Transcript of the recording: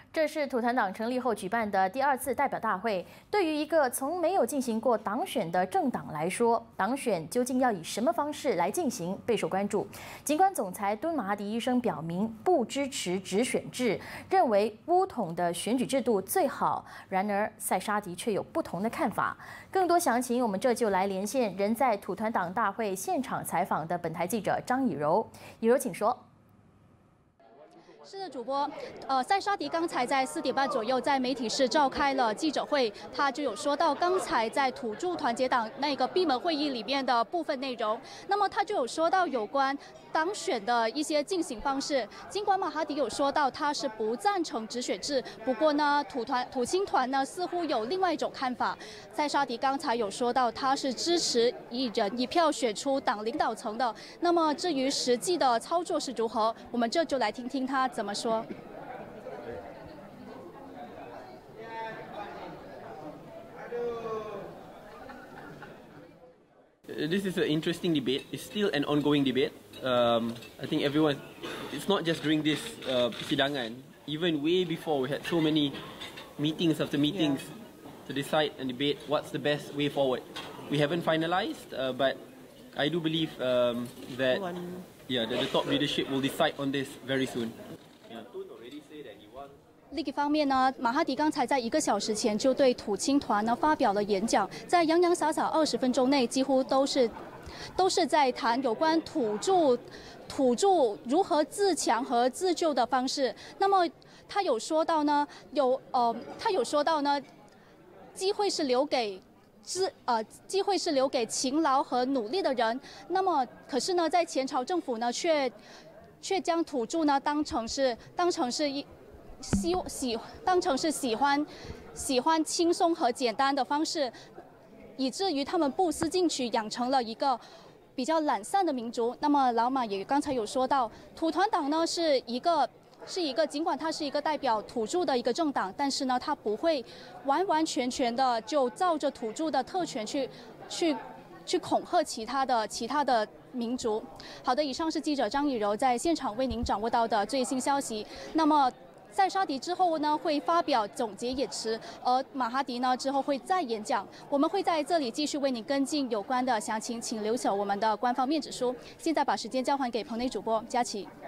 这是土团党成立后举办的第2次代表大会。对于一个从没有进行过党选的政党来说，党选究竟要以什么方式来进行，备受关注。尽管总裁敦马哈迪医生表明不支持直选制，认为巫统的选举制度最好，然而塞沙迪却有不同的看法。更多详情，我们这就来连线人在土团党大会现场采访的本台记者张以柔。以柔，请说。 是的，主播，塞沙迪刚才在4点半左右在媒体室召开了记者会，他就有说到刚才在土著团结党那个闭门会议里面的部分内容。那么他就有说到有关党选的一些进行方式。尽管马哈迪有说到他是不赞成直选制，不过呢，土青团呢似乎有另外一种看法。塞沙迪刚才有说到他是支持一人一票选出党领导层的。那么至于实际的操作是如何，我们这就来听听他怎么说。 This is an interesting debate. It's still an ongoing debate. I think everyone, it's not just during this persidangan. Even way before, we had so many meetings after meetings to decide and debate what's the best way forward. We haven't finalized, but I do believe that the top leadership will decide on this very soon. 另一方面呢，马哈迪刚才在1个小时前就对土青团呢发表了演讲，在洋洋洒洒20分钟内，几乎都是在谈有关土著如何自强和自救的方式。那么他有说到呢，机会是留给勤劳和努力的人。那么可是呢，在前朝政府呢却将土著呢当成是喜欢轻松和简单的方式，以至于他们不思进取，养成了一个比较懒散的民族。那么老马也刚才有说到，土团党呢是一个尽管它是一个代表土著的一个政党，但是呢，它不会完完全全的就照着土著的特权去恐吓其他的民族。好的，以上是记者张以柔在现场为您掌握到的最新消息。那么。 塞沙迪之后呢，会发表总结演词，而马哈迪呢之后会再演讲。我们会在这里继续为您跟进有关的详情，请留守我们的官方面指书。现在把时间交还给棚内主播佳琪。